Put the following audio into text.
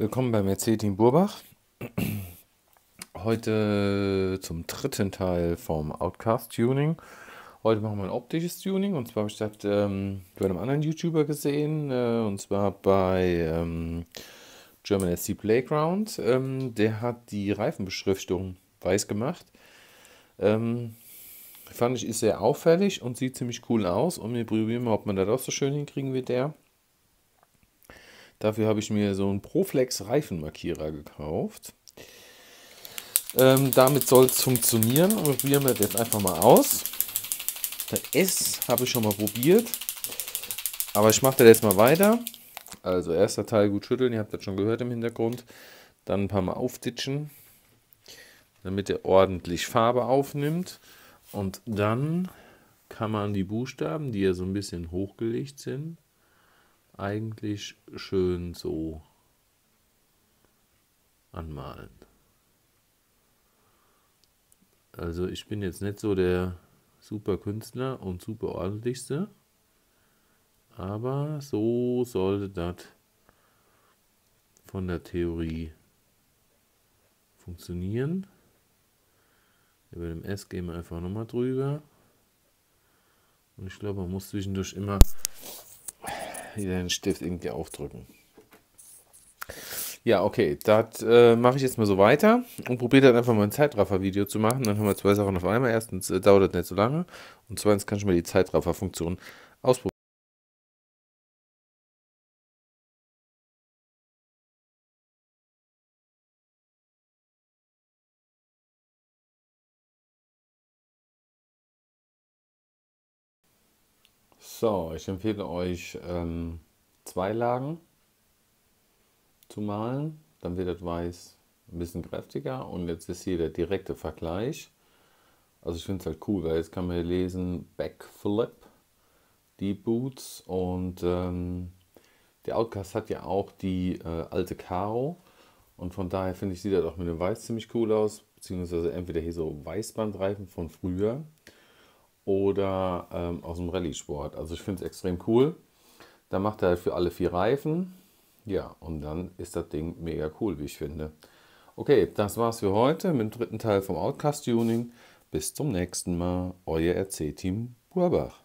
Willkommen beim RC-Team Burbach. Heute zum dritten Teil vom Outcast Tuning. Heute machen wir ein optisches Tuning, und zwar habe ich das bei einem anderen YouTuber gesehen, und zwar bei German SC Playground. Der hat die Reifenbeschriftung weiß gemacht. Fand ich, ist sehr auffällig und sieht ziemlich cool aus, und wir probieren mal, ob man das auch so schön hinkriegen wie der. Dafür habe ich mir so einen Proflex Reifenmarkierer gekauft. Damit soll es funktionieren, und probieren wir das jetzt einfach mal aus. Das S habe ich schon mal probiert, aber ich mache das jetzt mal weiter. Also erster Teil gut schütteln, ihr habt das schon gehört im Hintergrund. Dann ein paar Mal aufditschen, damit er ordentlich Farbe aufnimmt. Und dann kann man die Buchstaben, die ja so ein bisschen hochgelegt sind, eigentlich schön so anmalen. Also ich bin jetzt nicht so der super Künstler und super ordentlichste, aber so sollte das von der Theorie funktionieren. Über dem S gehen wir einfach nochmal drüber. Und ich glaube, man muss zwischendurch immer wieder den Stift irgendwie aufdrücken. Ja, okay, das mache ich jetzt mal so weiter und probiere dann einfach mal ein Zeitraffer-Video zu machen. Dann haben wir zwei Sachen auf einmal. Erstens dauert das nicht so lange, und zweitens kann ich mal die Zeitraffer-Funktion ausprobieren. So, ich empfehle euch zwei Lagen zu malen. Dann wird das Weiß ein bisschen kräftiger, und jetzt ist hier der direkte Vergleich. Also ich finde es halt cool, weil jetzt kann man hier lesen Backflip, Deep Boots, und der Outcast hat ja auch die alte Karo, und von daher finde ich, sieht das auch mit dem Weiß ziemlich cool aus, beziehungsweise entweder hier so Weißbandreifen von früher oder aus dem Rallye-Sport. Also ich finde es extrem cool. Dann macht er halt für alle 4 Reifen. Ja, und dann ist das Ding mega cool, wie ich finde. Okay, das war's für heute mit dem dritten Teil vom Outcast Tuning. Bis zum nächsten Mal, euer RC-Team Burbach.